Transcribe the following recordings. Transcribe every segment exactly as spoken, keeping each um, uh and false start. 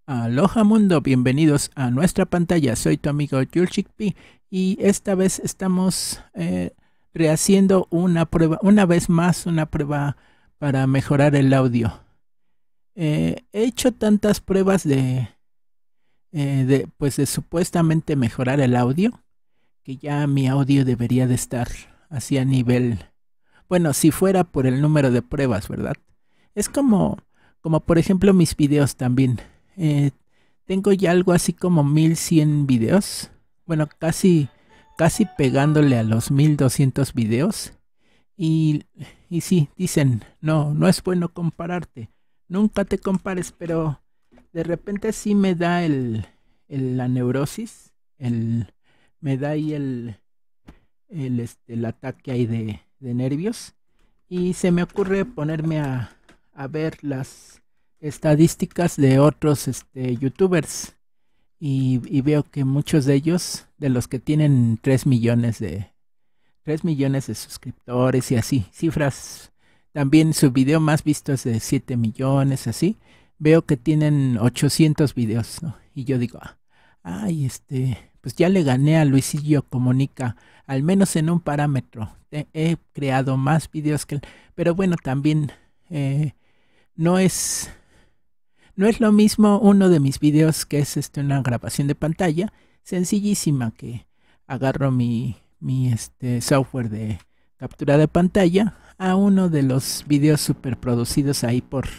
Aloha mundo, bienvenidos a nuestra pantalla. Soy tu amigo Julchikpi y esta vez estamos eh, rehaciendo una prueba, una vez más una prueba para mejorar el audio. Eh, he hecho tantas pruebas de, eh, de, pues de supuestamente mejorar el audio, que ya mi audio debería de estar así a nivel, bueno, si fuera por el número de pruebas, ¿verdad? Es como, como por ejemplo mis videos también. Eh, tengo ya algo así como mil cien videos. Bueno, casi, casi pegándole a los mil doscientos videos. Y, y sí, dicen, no, no es bueno compararte. Nunca te compares, pero de repente sí me da el, el la neurosis. El, me da ahí el, el, este, el ataque ahí de, de nervios. Y se me ocurre ponerme a, a ver las estadísticas de otros este, youtubers y, y veo que muchos de ellos, de los que tienen tres millones de tres millones de suscriptores y así, cifras, también su video más visto es de siete millones, así, veo que tienen ochocientos videos, ¿no? Y yo digo, ay, este, pues ya le gané a Luisillo Comunica, al menos en un parámetro, he, he creado más videos que él, pero bueno, también eh, no es... No es lo mismo uno de mis videos que es este, una grabación de pantalla sencillísima, que agarro mi, mi este, software de captura de pantalla, a uno de los videos super producidos ahí por,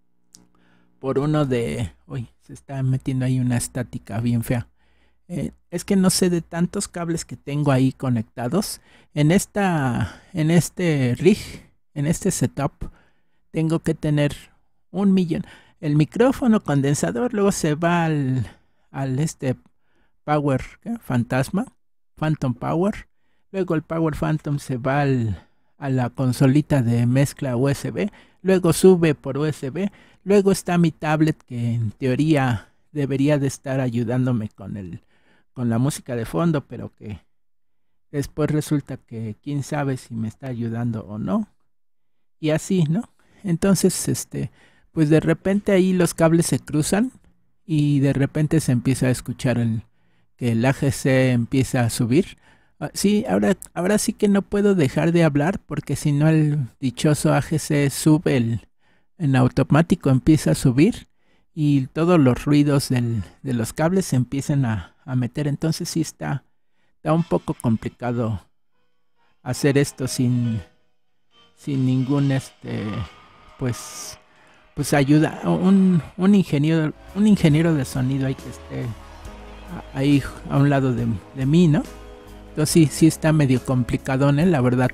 por uno de... Uy, se está metiendo ahí una estática bien fea. Eh, es que no sé de tantos cables que tengo ahí conectados. En, esta, en este rig, en este setup, tengo que tener un millón... El micrófono condensador, luego se va al, al este Power ¿qué? Fantasma, Phantom Power. Luego el Power Phantom se va al, a la consolita de mezcla U S B. Luego sube por U S B. Luego está mi tablet, que en teoría debería de estar ayudándome con, el, con la música de fondo, pero que después resulta que quién sabe si me está ayudando o no. Y así, ¿no? Entonces, este... pues de repente ahí los cables se cruzan y de repente se empieza a escuchar el, que el A G C empieza a subir. Ah, sí, ahora, ahora sí que no puedo dejar de hablar, porque si no el dichoso A G C sube, el, en automático empieza a subir y todos los ruidos del, de los cables se empiezan a, a meter. Entonces sí está, está un poco complicado hacer esto sin, sin ningún este pues... pues ayuda un, un ingeniero un ingeniero de sonido ahí que esté ahí a un lado de, de mí, ¿no? Entonces sí, sí está medio complicadón, ¿eh? La verdad.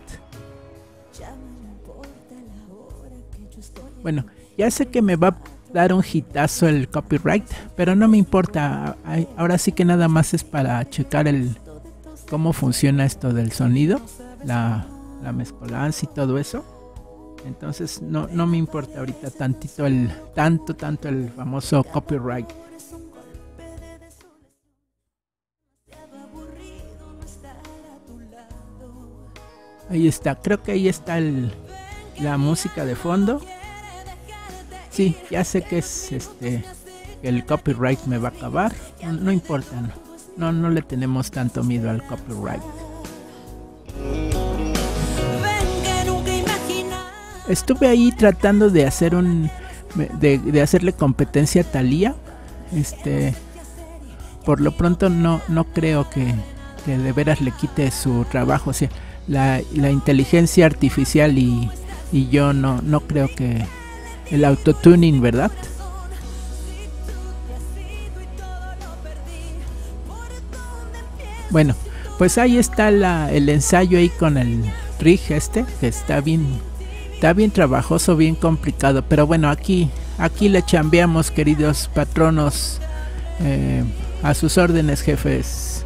Bueno, ya sé que me va a dar un hitazo el copyright, pero no me importa. Ahora sí que nada más es para checar el cómo funciona esto del sonido, la, la mezcolancia y todo eso. Entonces no, no me importa ahorita tantito el, tanto, tanto el famoso copyright. Ahí está, creo que ahí está el, la música de fondo. Sí, ya sé que es este, el copyright me va a acabar. No, no importa, no, no, no le tenemos tanto miedo al copyright. Estuve ahí tratando de hacer un de, de hacerle competencia a Thalía. Este, por lo pronto no, no creo que, que de veras le quite su trabajo. O sea, la, la inteligencia artificial y, y yo no, no creo que el autotuning, ¿verdad? Bueno, pues ahí está la, el ensayo ahí con el rig este, que está bien. Está bien trabajoso, bien complicado, pero bueno, aquí, aquí le chambeamos, queridos patronos, eh, a sus órdenes, jefes.